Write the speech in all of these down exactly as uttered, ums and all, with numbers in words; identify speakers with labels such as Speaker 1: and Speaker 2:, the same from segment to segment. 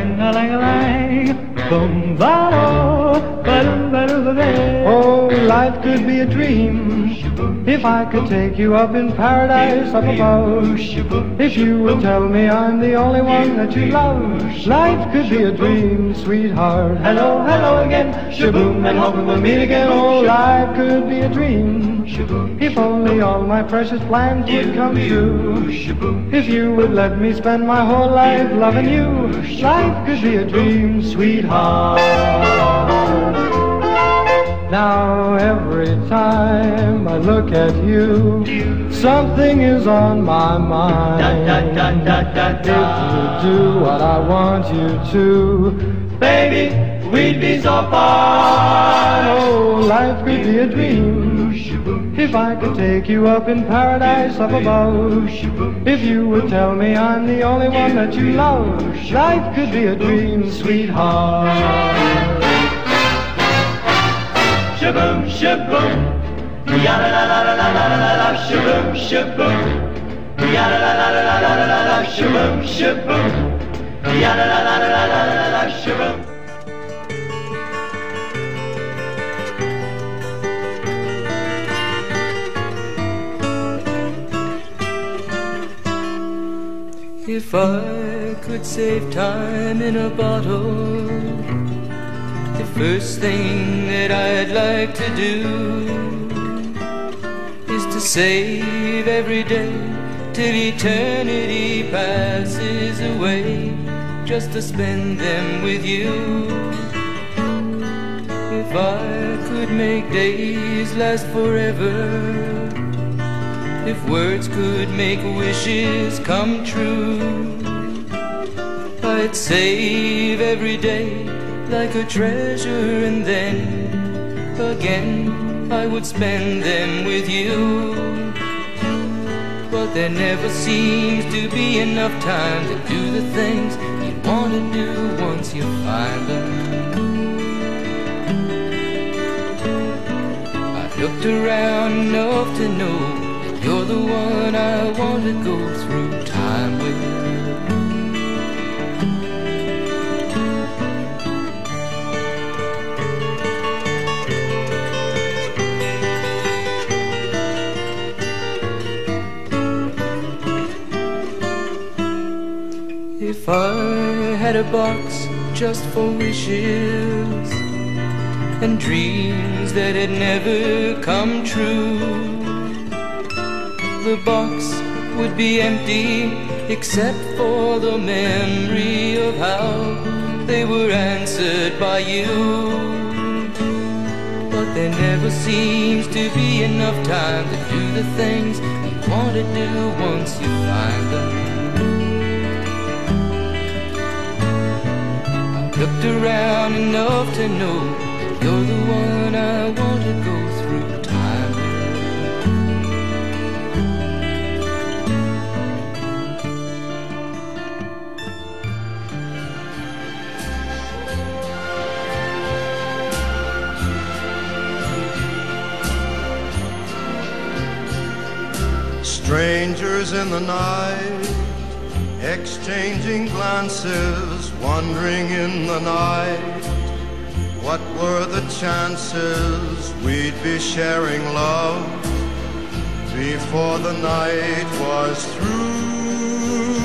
Speaker 1: Ring-a-ling-a-ling, boom, ba-do, ba-dum, ba-do-ba-day.
Speaker 2: Oh, life could be a dream if I could take you up in paradise up above. If you would tell me I'm the only one that you love. Life could be a dream, sweetheart. Hello, hello again, shaboom, and hoping we'll meet again. Oh, life could be a dream if only all my precious plans would come true. If you would let me spend my whole life loving you. Life could be a dream, sweetheart. Now every time I look at you, something is on my mind. If you do what I want you to,
Speaker 1: Baby, we'd be so fine.
Speaker 2: oh, life could be a dream if I could take you up in paradise up above. If you would tell me I'm the only one that you love. Life could be a dream, sweetheart.
Speaker 1: Shaboom, shaboom, ya-la-la-la-la-la-la-la, shaboom, shaboom, ya-la-la-la-la-la-la-la, shaboom, shaboom, ya-la-la-la-la-la-la-la, shaboom.
Speaker 3: If I could save time in a bottle, the first thing that I'd like to do is to save every day till eternity passes away, just to spend them with you. If I could make days last forever, if words could make wishes come true, I'd save every day like a treasure, and then again I would spend them with you. But there never seems to be enough time to do the things you want to do once you find them. I've looked around enough to know you're the one I want to go through time with. If I had a box just for wishes and dreams that had never come true, the box would be empty except for the memory of how they were answered by you. But there never seems to be enough time to do the things you want to do once you find them. I've looked around enough to know you're the one I want to go through time with.
Speaker 4: Strangers in the night, exchanging glances, wandering in the night. What were the chances we'd be sharing love before the night was through?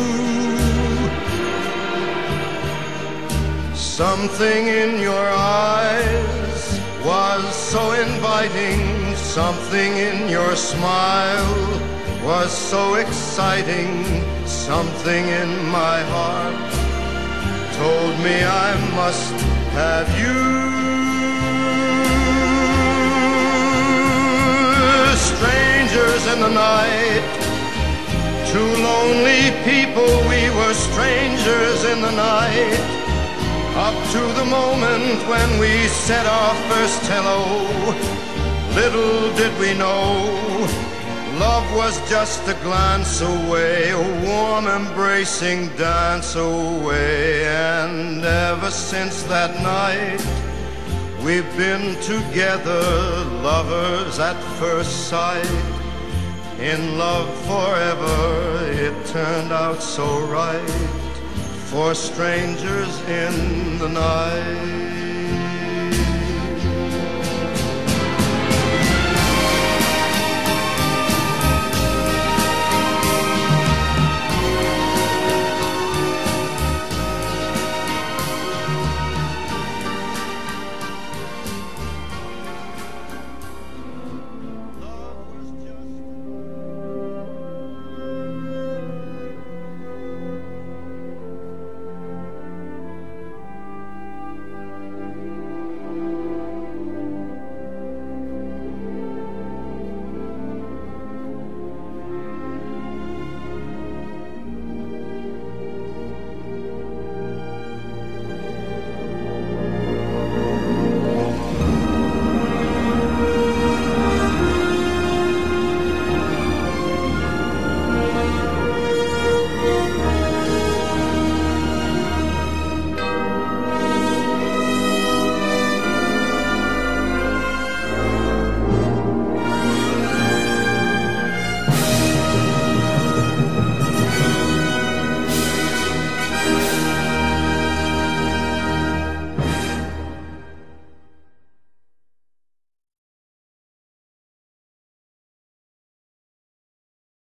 Speaker 4: Something in your eyes was so inviting, something in your smile was so exciting, something in my heart told me I must have you. Strangers in the night, two lonely people, we were strangers in the night, up to the moment when we said our first hello. Little did we know love was just a glance away, a warm embracing dance away. And ever since that night we've been together, lovers at first sight, in love forever. It turned out so right, for strangers in the night.